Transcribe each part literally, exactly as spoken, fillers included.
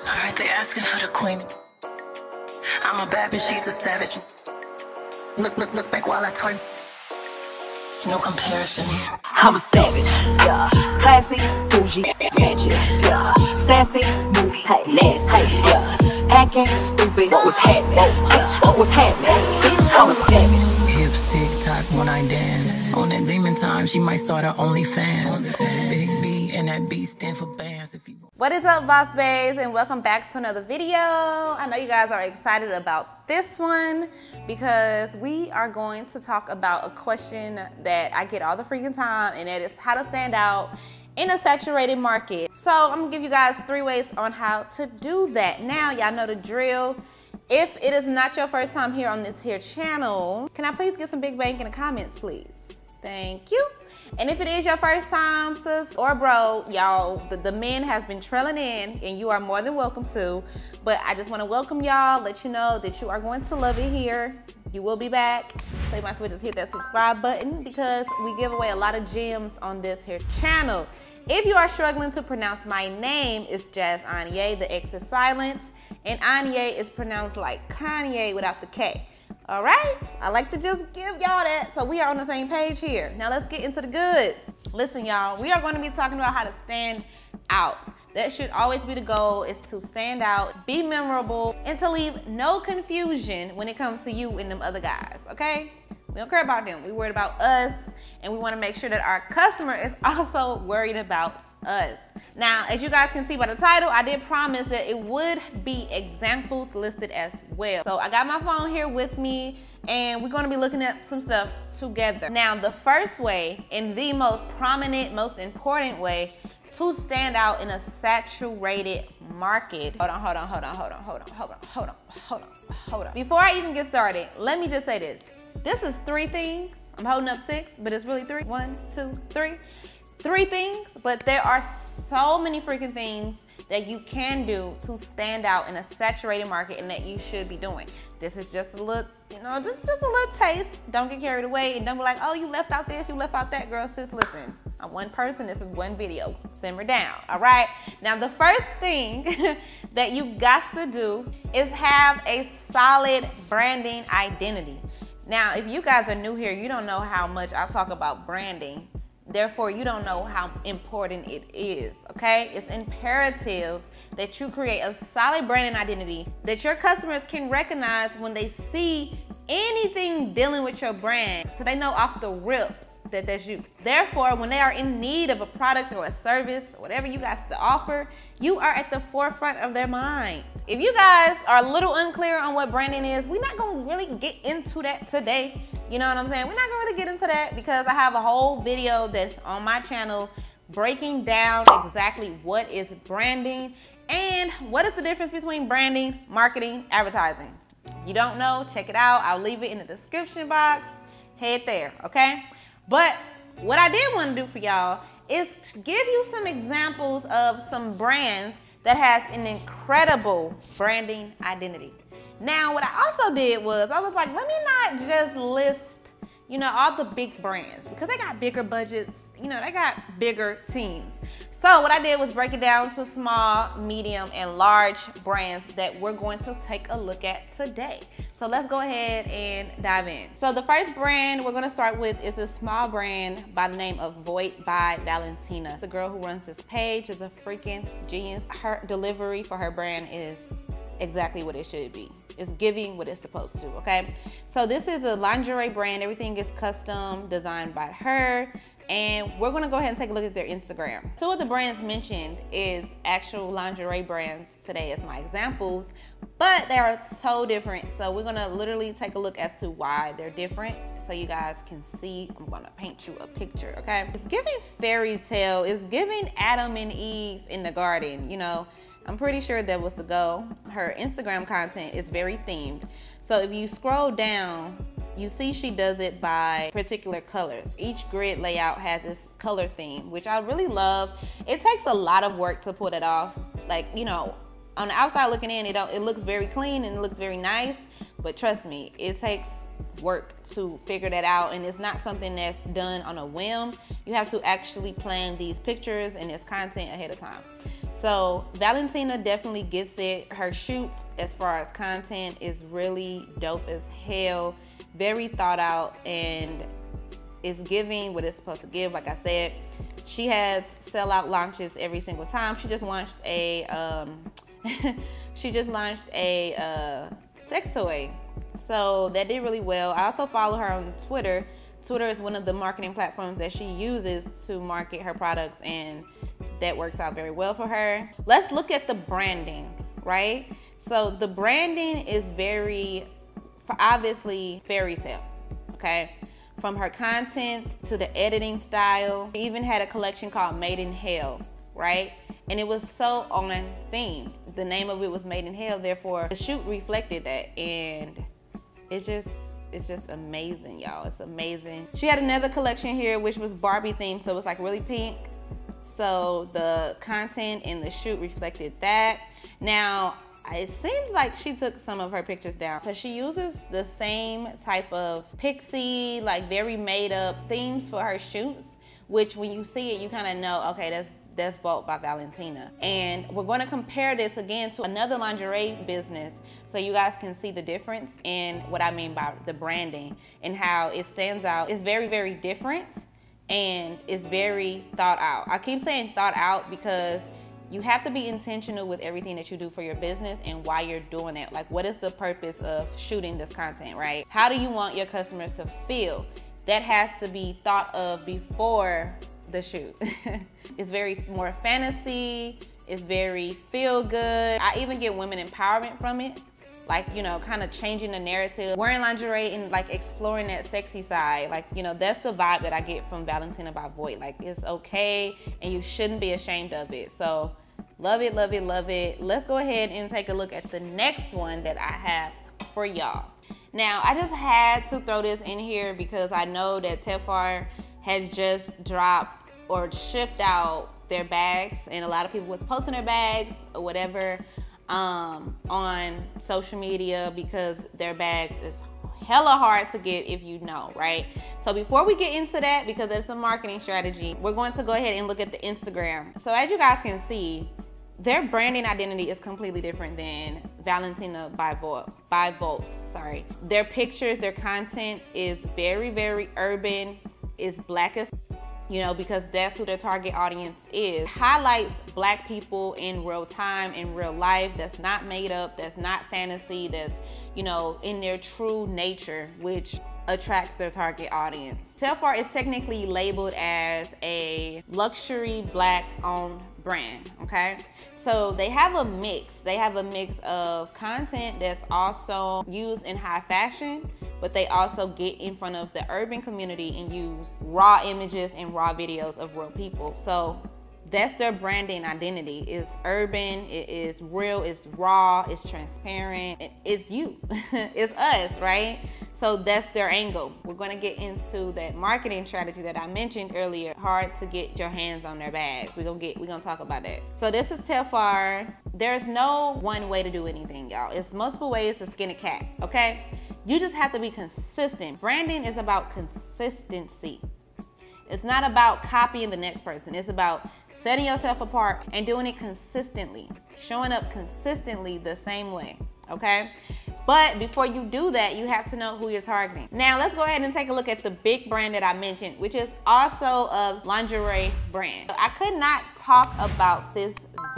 I heard they asking for the queen. I'm a bad bitch, she's a savage. Look, look, look back while I twerk. No comparison here. I'm a savage, yeah. Classy, bougie, ratchet, yeah. Sassy, moody, hey, nasty, yeah. Acting stupid, what was happening? Bitch, what was happening? Bitch, I'm a savage. Hips tick tock when I dance. On that demon time, she might start her OnlyFans. Big B and that B stand for bands. If you What is up, boss babes, and welcome back to another video. I know you guys are excited about this one because we are going to talk about a question that I get all the freaking time, and that is how to stand out in a saturated market. So I'm gonna give you guys three ways on how to do that. Now, y'all know the drill. If it is not your first time here on this here channel, can I please get some big bang in the comments, please? Thank you. And if it is your first time, sis or bro, y'all, the, the men has been trailing in, and you are more than welcome to. But I just want to welcome y'all, let you know that you are going to love it here. You will be back. So you might as well just hit that subscribe button because we give away a lot of gems on this here channel. If you are struggling to pronounce my name, it's Jazz Anye. The X is silent, and Anye is pronounced like Kanye without the K. All right, I like to just give y'all that so we are on the same page here. Now let's get into the goods. Listen, y'all, we are going to be talking about how to stand out. That should always be the goal, is to stand out, be memorable, and to leave no confusion when it comes to you and them other guys, okay? We don't care about them. We worried about us, and we want to make sure that our customer is also worried about us. Now, as you guys can see by the title, I did promise that it would be examples listed as well. So I got my phone here with me, and we're going to be looking at some stuff together. Now, the first way, and the most prominent, most important way to stand out in a saturated market. Hold on, hold on, hold on, hold on, hold on, hold on, hold on, hold on, hold on. Before I even get started, let me just say this. This is three things. I'm holding up six, but it's really three. One, two, three. Three things, but there are so many freaking things that you can do to stand out in a saturated market and that you should be doing. This is just a little, you know, this is just a little taste. Don't get carried away and don't be like, oh, you left out this, you left out that. Girl, sis, listen, I'm one person, this is one video. Simmer down, all right? Now, the first thing that you got to do is have a solid branding identity. Now, if you guys are new here, you don't know how much I talk about branding. Therefore, you don't know how important it is, okay? It's imperative that you create a solid branding identity that your customers can recognize when they see anything dealing with your brand, so they know off the rip that that's you. Therefore, when they are in need of a product or a service, whatever you guys to offer, you are at the forefront of their mind. If you guys are a little unclear on what branding is, we're not gonna really get into that today. You know what I'm saying? We're not gonna really get into that because I have a whole video that's on my channel breaking down exactly what is branding and what is the difference between branding, marketing, advertising. You don't know, check it out. I'll leave it in the description box. Head there, okay? But what I did want to do for y'all is to give you some examples of some brands that has an incredible branding identity. Now, what I also did was I was like, let me not just list, you know, all the big brands because they got bigger budgets, you know, they got bigger teams. So what I did was break it down to small, medium, and large brands that we're going to take a look at today. So let's go ahead and dive in. So the first brand we're gonna start with is a small brand by the name of Voit by Valentina. It's a girl who runs this page, is a freaking genius. Her delivery for her brand is exactly what it should be. It's giving what it's supposed to, okay? So this is a lingerie brand. Everything is custom designed by her. And we're gonna go ahead and take a look at their Instagram. Two of the brands mentioned is actual lingerie brands today as my examples, but they are so different. So we're gonna literally take a look as to why they're different so you guys can see. I'm gonna paint you a picture, okay? It's giving fairy tale. It's giving Adam and Eve in the garden, you know? I'm pretty sure that was the goal. Her Instagram content is very themed. So if you scroll down, you see she does it by particular colors. Each grid layout has this color theme, which I really love. It takes a lot of work to pull it off. Like, you know, on the outside looking in, it, don't, it looks very clean and it looks very nice, but trust me, it takes work to figure that out, and it's not something that's done on a whim. You have to actually plan these pictures and this content ahead of time. So Valentina definitely gets it. Her shoots as far as content is really dope as hell. Very thought out, and it's giving what it's supposed to give. Like I said, she has sellout launches every single time. She just launched a um, she just launched a uh, sex toy, so that did really well. I also follow her on Twitter. Twitter is one of the marketing platforms that she uses to market her products, and that works out very well for her. Let's look at the branding, right? So the branding is very, obviously, fairy tale, okay? From her content to the editing style. She even had a collection called Made in Hell, right? And it was so on theme. The name of it was Made in Hell, therefore the shoot reflected that, and it's just, it's just amazing, y'all. It's amazing. She had another collection here which was Barbie themed, so it was like really pink. So the content in the shoot reflected that. Now, it seems like she took some of her pictures down. So she uses the same type of pixie, like very made up themes for her shoots, which when you see it, you kind of know, okay, that's that's Vault by Valentina. And we're going to compare this again to another lingerie business so you guys can see the difference in what I mean by the branding and how it stands out. It's very, very different, and it's very thought out. I keep saying thought out because you have to be intentional with everything that you do for your business and why you're doing it. Like, what is the purpose of shooting this content, right? How do you want your customers to feel? That has to be thought of before the shoot. It's very more fantasy. It's very feel good. I even get women empowerment from it. Like, you know, kind of changing the narrative, wearing lingerie and like exploring that sexy side. Like, you know, that's the vibe that I get from Valentina by Voit. Like, it's okay and you shouldn't be ashamed of it. So love it, love it, love it. Let's go ahead and take a look at the next one that I have for y'all. Now, I just had to throw this in here because I know that Telfar has just dropped or shipped out their bags, and a lot of people was posting their bags or whatever um on social media because their bags is hella hard to get, if you know, right? So before we get into that, because it's a marketing strategy, we're going to go ahead and look at the Instagram. So as you guys can see, their branding identity is completely different than Valentina by Vault, by Vault, sorry. Their pictures, their content is very, very urban, is black as, you know, because that's who their target audience is. Highlights black people in real time, in real life, that's not made up, that's not fantasy, that's, you know, in their true nature, which attracts their target audience. Telfar is technically labeled as a luxury black owned brand, okay? So they have a mix. They have a mix of content that's also used in high fashion, but they also get in front of the urban community and use raw images and raw videos of real people. So that's their branding identity. It's urban, it is real, it's raw, it's transparent, it's you, it's us, right? So that's their angle. We're gonna get into that marketing strategy that I mentioned earlier. Hard to get your hands on their bags. We're gonna get, we're gonna talk about that. So this is Telfar. There's no one way to do anything, y'all. It's multiple ways to skin a cat, okay? You just have to be consistent. Branding is about consistency. It's not about copying the next person. It's about setting yourself apart and doing it consistently, showing up consistently the same way, okay? But before you do that, you have to know who you're targeting. Now, let's go ahead and take a look at the big brand that I mentioned, which is also a lingerie brand. I could not talk about this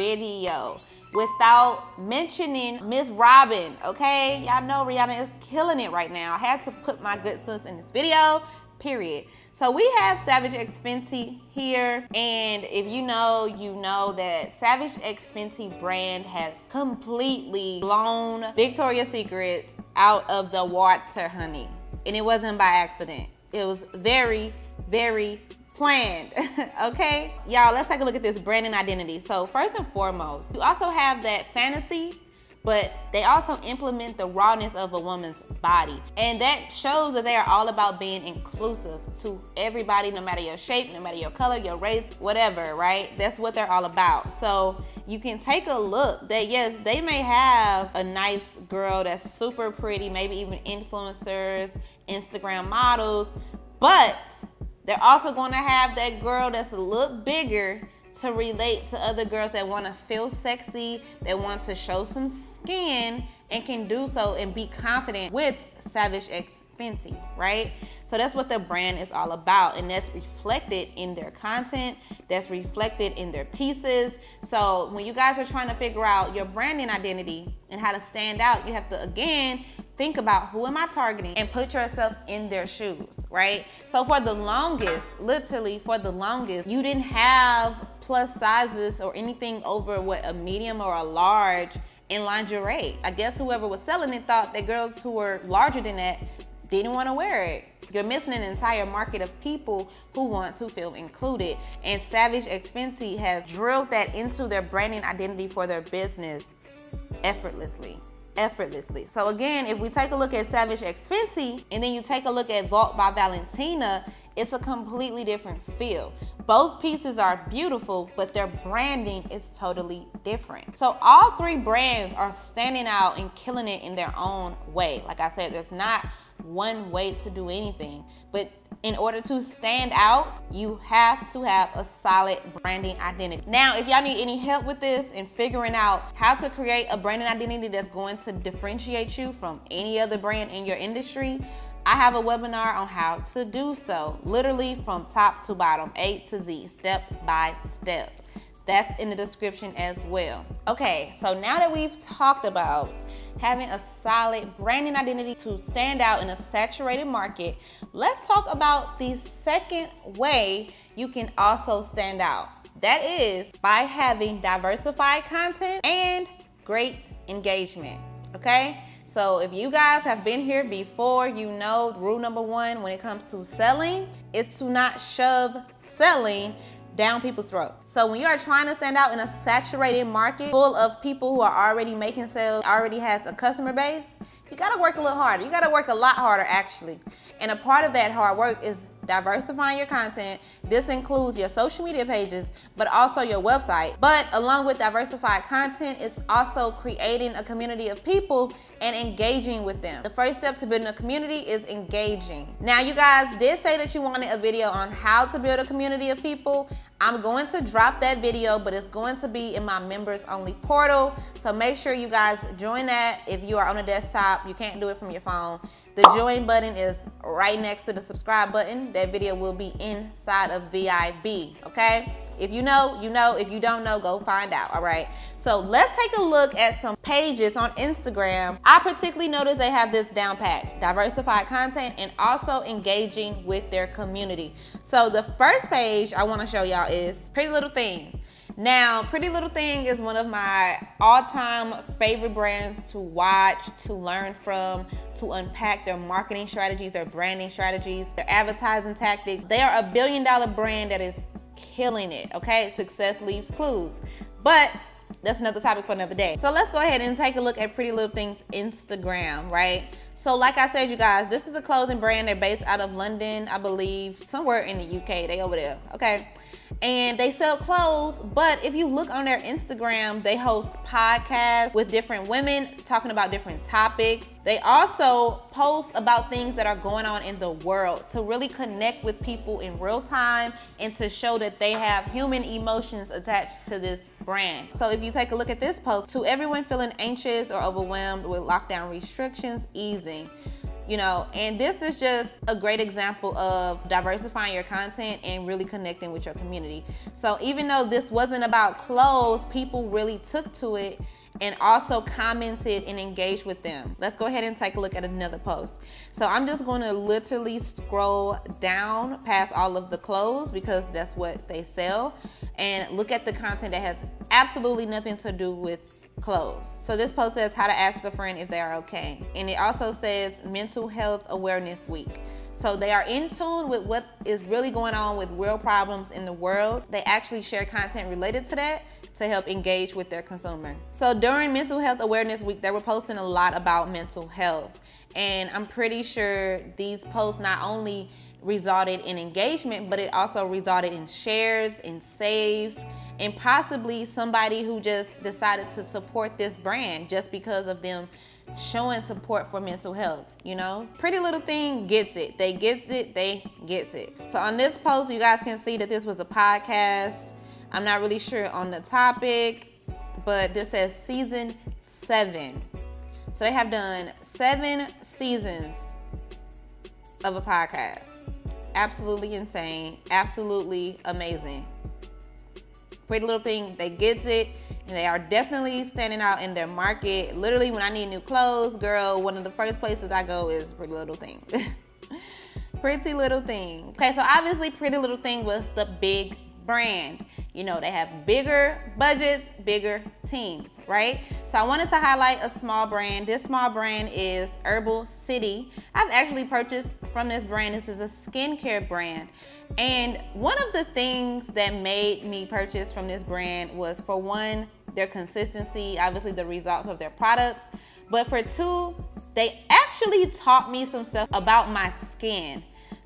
video without mentioning Miss Robin, okay? Y'all know Rihanna is killing it right now. I had to put my good sis in this video, period. So we have Savage X Fenty here, and if you know, you know that Savage X Fenty brand has completely blown Victoria's Secret out of the water, honey. And it wasn't by accident. It was very, very planned, okay? Y'all, let's take a look at this branding identity. So first and foremost, you also have that fantasy, but they also implement the rawness of a woman's body. And that shows that they are all about being inclusive to everybody, no matter your shape, no matter your color, your race, whatever, right? That's what they're all about. So you can take a look that, yes, they may have a nice girl that's super pretty, maybe even influencers, Instagram models, but they're also going to have that girl that's a little bigger to relate to other girls that want to feel sexy, that want to show some skin, and can do so and be confident with Savage X Fenty, right? So that's what the brand is all about, and that's reflected in their content, that's reflected in their pieces. So when you guys are trying to figure out your branding identity and how to stand out, you have to, again, think about who am I targeting and put yourself in their shoes, right? So for the longest, literally for the longest, you didn't have plus sizes or anything over what a medium or a large in lingerie. I guess whoever was selling it thought that girls who were larger than that didn't want to wear it. You're missing an entire market of people who want to feel included. And Savage X Fenty has drilled that into their branding identity for their business effortlessly. Effortlessly. So again, if we take a look at Savage X Fenty and then you take a look at Vault by Valentina, it's a completely different feel. Both pieces are beautiful, but their branding is totally different. So all three brands are standing out and killing it in their own way. Like I said, there's not one way to do anything, but in order to stand out, you have to have a solid branding identity. Now, if y'all need any help with this and figuring out how to create a branding identity that's going to differentiate you from any other brand in your industry, I have a webinar on how to do so, literally from top to bottom, A to Z, step by step. That's in the description as well. Okay, so now that we've talked about having a solid branding identity to stand out in a saturated market, let's talk about the second way you can also stand out. That is by having diversified content and great engagement, okay? So if you guys have been here before, you know rule number one when it comes to selling is to not shove selling down people's throats. So when you are trying to stand out in a saturated market full of people who are already making sales, already has a customer base, you gotta work a little harder. You gotta work a lot harder actually. And a part of that hard work is diversifying your content. This includes your social media pages, but also your website. But along with diversified content, it's also creating a community of people and engaging with them. The first step to building a community is engaging. Now, you guys did say that you wanted a video on how to build a community of people. I'm going to drop that video, but it's going to be in my members only portal. So make sure you guys join that. If you are on a desktop, you can't do it from your phone. The join button is right next to the subscribe button. That video will be inside of V I B, okay? If you know, you know. If you don't know, go find out, all right? So let's take a look at some pages on Instagram. I particularly noticed they have this down pat, diversified content and also engaging with their community. So the first page I wanna show y'all is Pretty Little Thing. Now, Pretty Little Thing is one of my all-time favorite brands to watch, to learn from, to unpack their marketing strategies, their branding strategies, their advertising tactics. They are a billion dollar brand that is killing it, okay? Success leaves clues. But that's another topic for another day. So let's go ahead and take a look at Pretty Little Thing's Instagram, right? So like I said, you guys, this is a clothing brand. They're based out of London, I believe, somewhere in the U K. They over there, okay? And they sell clothes, but if you look on their Instagram, they host podcasts with different women talking about different topics. They also post about things that are going on in the world to really connect with people in real time and to show that they have human emotions attached to this brand. So if you take a look at this post, to everyone feeling anxious or overwhelmed with lockdown restrictions easing, you know, and this is just a great example of diversifying your content and really connecting with your community. So even though this wasn't about clothes, people really took to it and also commented and engaged with them. Let's go ahead and take a look at another post. So I'm just going to literally scroll down past all of the clothes because that's what they sell, and look at the content that has absolutely nothing to do with clothes. So this post says how to ask a friend if they are okay. And it also says Mental Health Awareness Week. So they are in tune with what is really going on with real problems in the world. They actually share content related to that to help engage with their consumer. So during Mental Health Awareness Week, they were posting a lot about mental health. And I'm pretty sure these posts not only resulted in engagement, but it also resulted in shares and saves, and possibly somebody who just decided to support this brand just because of them showing support for mental health, you know? Pretty Little Thing gets it. They gets it, they gets it. So on this post, you guys can see that this was a podcast. I'm not really sure on the topic, but this says season seven. So they have done seven seasons of a podcast. Absolutely insane, absolutely amazing. Pretty Little Thing, they gets it, and they are definitely standing out in their market. Literally, when I need new clothes, girl, one of the first places I go is Pretty Little Thing. Pretty Little Thing. Okay, so obviously Pretty Little Thing was the big brand. You know, they have bigger budgets, bigger teams, right? So I wanted to highlight a small brand. This small brand is Herbal City. I've actually purchased from this brand. This is a skincare brand. And one of the things that made me purchase from this brand was, for one, their consistency, obviously the results of their products. But for two, they actually taught me some stuff about my skin.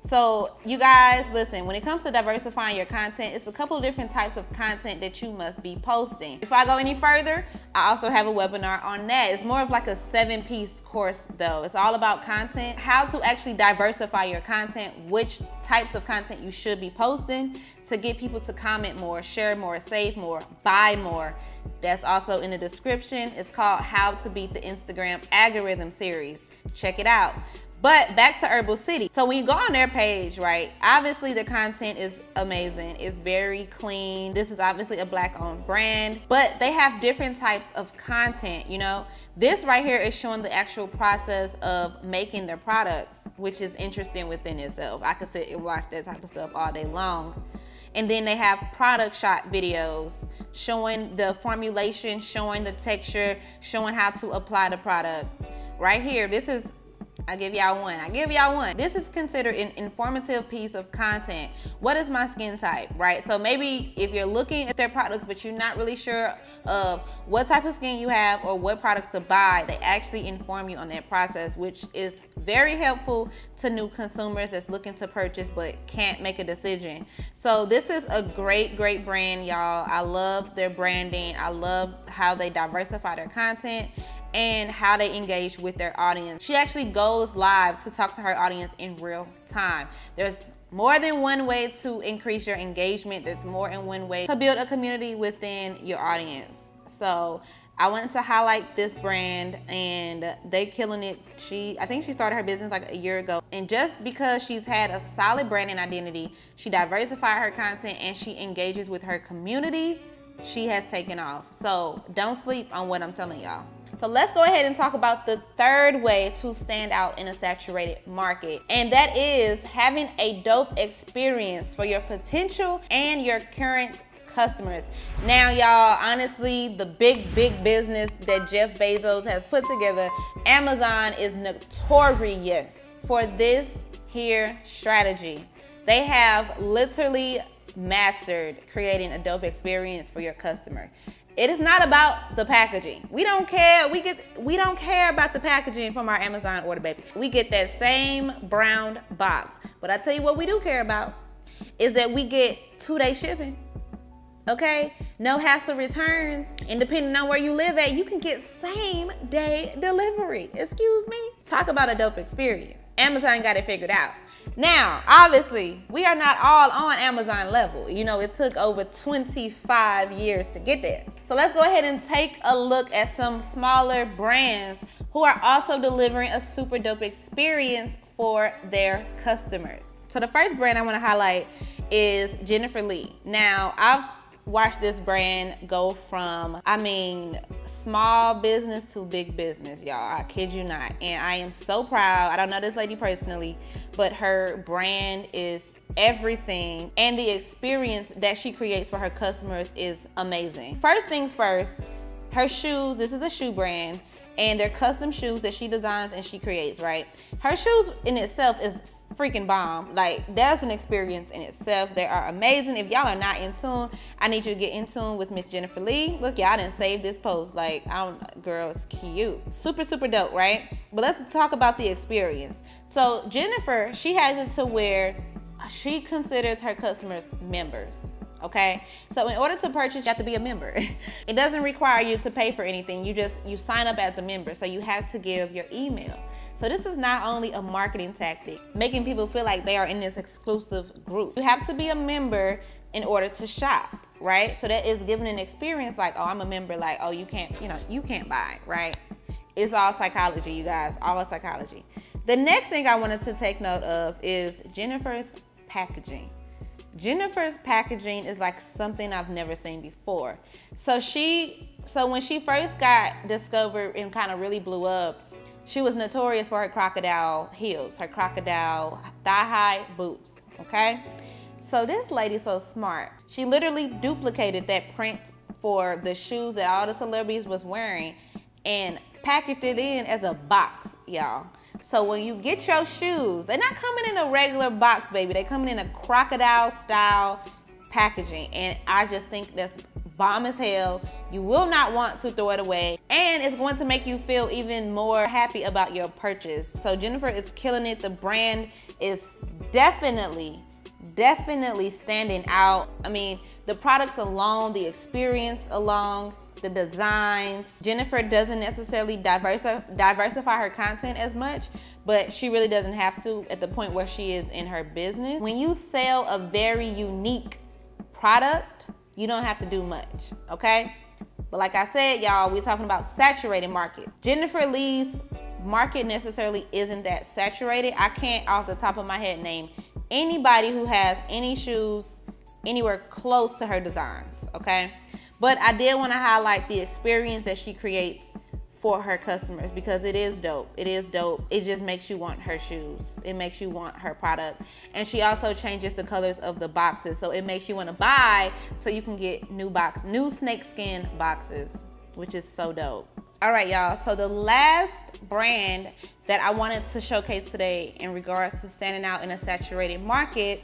So you guys, listen, when it comes to diversifying your content, it's a couple of different types of content that you must be posting. Before I go any further, I also have a webinar on that. It's more of like a seven piece course though. It's all about content, how to actually diversify your content, which types of content you should be posting to get people to comment more, share more, save more, buy more. That's also in the description. It's called How to Beat the Instagram Algorithm series. Check it out. But back to Herbal City. So when you go on their page, right, obviously their content is amazing. It's very clean. This is obviously a black owned brand, but they have different types of content, you know. This right here is showing the actual process of making their products, which is interesting within itself. I could sit and watch that type of stuff all day long. And then they have product shot videos showing the formulation, showing the texture, showing how to apply the product. Right here, this is, I give y'all one. I give y'all one. This is considered an informative piece of content. What is my skin type, right? So maybe if you're looking at their products, but you're not really sure of what type of skin you have or what products to buy, they actually inform you on that process, which is very helpful to new consumers that's looking to purchase but can't make a decision. So this is a great, great brand, y'all. I love their branding. I love how they diversify their content and how they engage with their audience. She actually goes live to talk to her audience in real time. There's more than one way to increase your engagement. There's more than one way to build a community within your audience. So I wanted to highlight this brand, and they're killing it. She, I think she started her business like a year ago. And just because she's had a solid branding identity, she diversified her content and she engages with her community, she has taken off. So don't sleep on what I'm telling y'all. So let's go ahead and talk about the third way to stand out in a saturated market. And that is having a dope experience for your potential and your current customers. Now, y'all, honestly, the big, big business that Jeff Bezos has put together, Amazon, is notorious for this here strategy. They have literally mastered creating a dope experience for your customer. It is not about the packaging. We don't care. We get we don't care about the packaging from our Amazon order, baby. We get that same brown box. But I tell you what we do care about is that we get two-day shipping. Okay? No hassle returns. And depending on where you live at, you can get same-day delivery. Excuse me? Talk about a dope experience. Amazon got it figured out. Now, obviously, we are not all on Amazon level. You know, it took over twenty-five years to get there. So let's go ahead and take a look at some smaller brands who are also delivering a super dope experience for their customers. So the first brand I want to highlight is Jennifer Lee. Now, I've watched this brand go from, I mean, small business to big business, y'all. I kid you not. And I am so proud. I don't know this lady personally, but her brand is everything. And the experience that she creates for her customers is amazing. First things first, her shoes, this is a shoe brand, and they're custom shoes that she designs and she creates, right? Her shoes in itself is freaking bomb. Like, that's an experience in itself. They are amazing. If y'all are not in tune, I need you to get in tune with Miss Jennifer Lee. Look, y'all didn't save this post. Like, I don't, girl, it's cute. Super, super dope, right? But let's talk about the experience. So Jennifer, she has it to where she considers her customers members. Okay, so in order to purchase, you have to be a member. It doesn't require you to pay for anything. You just, you sign up as a member. So you have to give your email. So this is not only a marketing tactic, making people feel like they are in this exclusive group. You have to be a member in order to shop, right? So that is giving an experience like, oh, I'm a member, like, oh, you can't, you know, you can't buy, right? It's all psychology, you guys, all psychology. The next thing I wanted to take note of is Jennifer's packaging. Jennifer's packaging is like something I've never seen before. So she, so when she first got discovered and kind of really blew up, she was notorious for her crocodile heels, her crocodile thigh-high boots, okay? So this lady's so smart. She literally duplicated that print for the shoes that all the celebrities was wearing and packaged it in as a box, y'all. So when you get your shoes, they're not coming in a regular box, baby. They're coming in a crocodile style packaging. And I just think that's bomb as hell. You will not want to throw it away. And it's going to make you feel even more happy about your purchase. So Jennifer is killing it. The brand is definitely, definitely standing out. I mean, the products alone, the experience alone, the designs. Jennifer doesn't necessarily diversi diversify her content as much, but she really doesn't have to at the point where she is in her business. When you sell a very unique product, you don't have to do much, okay? But like I said, y'all, we're talking about saturated market. Jennifer Lee's market necessarily isn't that saturated. I can't off the top of my head name anybody who has any shoes anywhere close to her designs, okay? But I did want to highlight the experience that she creates for her customers because it is dope. It is dope. It just makes you want her shoes. It makes you want her product. And she also changes the colors of the boxes. So it makes you want to buy so you can get new box, new snakeskin boxes, which is so dope. All right, y'all. So the last brand that I wanted to showcase today in regards to standing out in a saturated market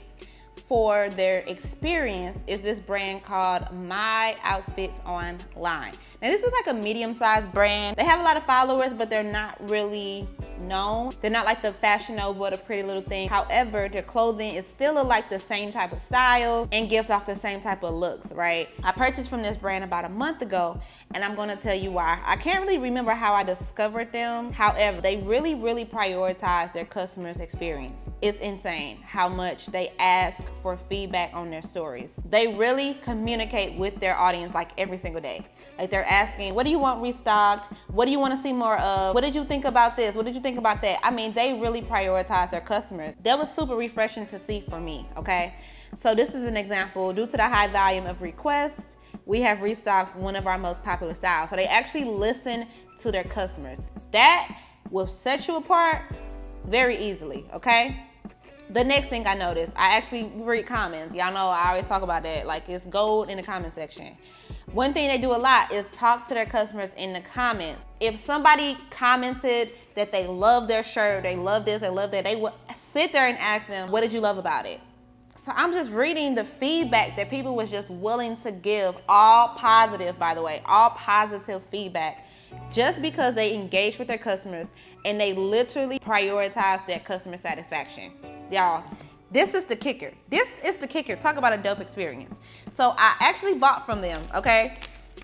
for their experience is this brand called My Outfits Online. Now this is like a medium-sized brand. They have a lot of followers, but they're not really known. They're not like the Fashion Nova or the Pretty Little Thing. However, their clothing is still like the same type of style and gives off the same type of looks, right? I purchased from this brand about a month ago, and I'm gonna tell you why. I can't really remember how I discovered them. However, they really, really prioritize their customers' experience. It's insane how much they ask for feedback on their stories. They really communicate with their audience like every single day. Like they're asking, what do you want restocked? What do you want to see more of? What did you think about this? What did you think about that? I mean, they really prioritize their customers. That was super refreshing to see for me, okay? So this is an example. Due to the high volume of requests, we have restocked one of our most popular styles. So they actually listen to their customers. That will set you apart very easily, okay? The next thing I noticed, I actually read comments. Y'all know I always talk about that. Like it's gold in the comment section. One thing they do a lot is talk to their customers in the comments. If somebody commented that they love their shirt, they love this, they love that, they would sit there and ask them, what did you love about it? So I'm just reading the feedback that people was just willing to give, all positive, by the way, all positive feedback, just because they engaged with their customers and they literally prioritize their customer satisfaction. Y'all, this is the kicker. This is the kicker. Talk about a dope experience. So I actually bought from them, okay?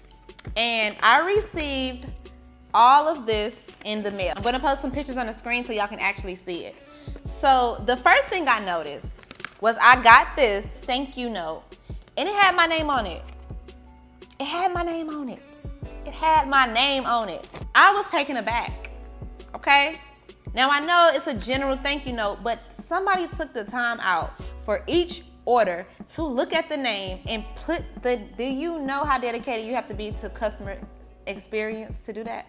And I received all of this in the mail. I'm gonna post some pictures on the screen so y'all can actually see it. So the first thing I noticed was I got this thank you note and it had my name on it. It had my name on it. It had my name on it. I was taken aback, okay? Now I know it's a general thank you note, but somebody took the time out for each order to look at the name and put the, do you know how dedicated you have to be to customer experience to do that?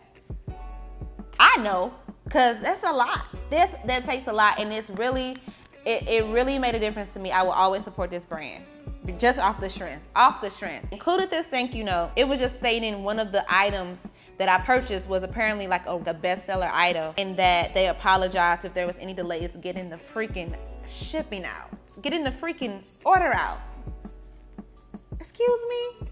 I know, cause that's a lot. This, that takes a lot and it's really, it, it really made a difference to me. I will always support this brand. Just off the strength, off the strength. Included this thank you note. It was just stating one of the items that I purchased was apparently like a, a bestseller item, and that they apologized if there was any delays getting the freaking shipping out, getting the freaking order out. Excuse me?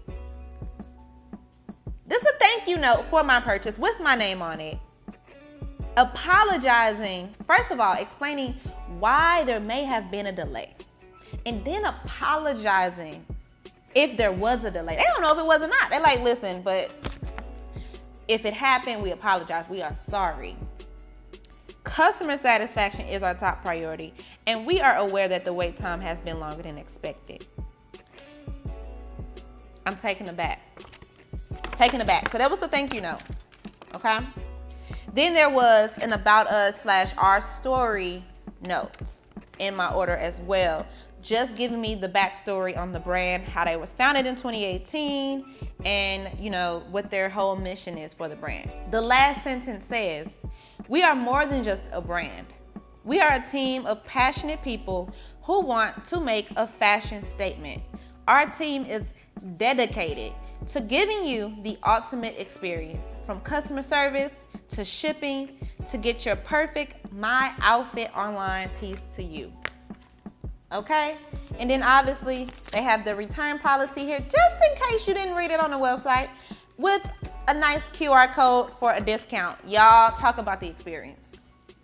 This is a thank you note for my purchase with my name on it. Apologizing, first of all, explaining why there may have been a delay. And then apologizing if there was a delay. They don't know if it was or not. They're like, listen, but if it happened, we apologize. We are sorry. Customer satisfaction is our top priority, and we are aware that the wait time has been longer than expected. I'm taking it back. Taking it back. So that was the thank you note, okay? Then there was an about us slash our story note in my order as well. Just giving me the backstory on the brand, how they was founded in twenty eighteen, and you know, what their whole mission is for the brand. The last sentence says, we are more than just a brand. We are a team of passionate people who want to make a fashion statement. Our team is dedicated to giving you the ultimate experience, from customer service to shipping to get your perfect My Outfit online piece to you. Okay? And then obviously they have the return policy here, just in case you didn't read it on the website, with a nice Q R code for a discount. Y'all, talk about the experience.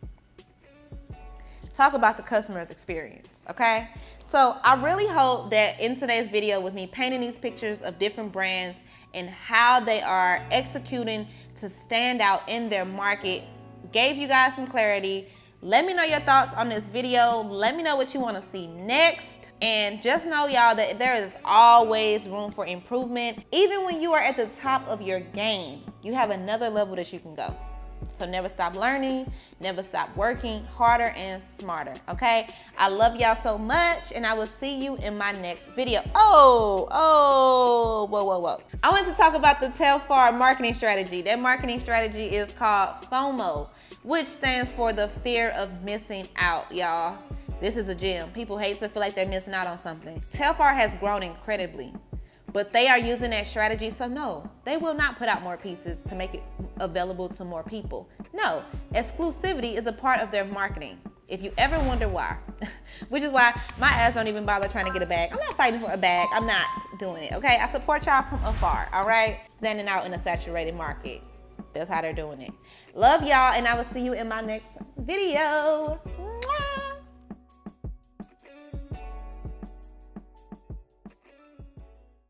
Talk about the customer's experience, okay? So I really hope that in today's video, with me painting these pictures of different brands and how they are executing to stand out in their market, gave you guys some clarity. Let me know your thoughts on this video. Let me know what you want to see next. And just know, y'all, that there is always room for improvement. Even when you are at the top of your game, you have another level that you can go. So never stop learning, never stop working harder and smarter, okay? I love y'all so much, and I will see you in my next video. Oh, oh, whoa, whoa, whoa. I want to talk about the Telfar marketing strategy. That marketing strategy is called FOMO, which stands for the fear of missing out, y'all. This is a gem. People hate to feel like they're missing out on something. Telfar has grown incredibly, but they are using that strategy. So no, they will not put out more pieces to make it available to more people. No, exclusivity is a part of their marketing. If you ever wonder why, which is why my ass don't even bother trying to get a bag. I'm not fighting for a bag. I'm not doing it, okay? I support y'all from afar, all right? Standing out in a saturated market. That's how they're doing it. Love y'all, and I will see you in my next video.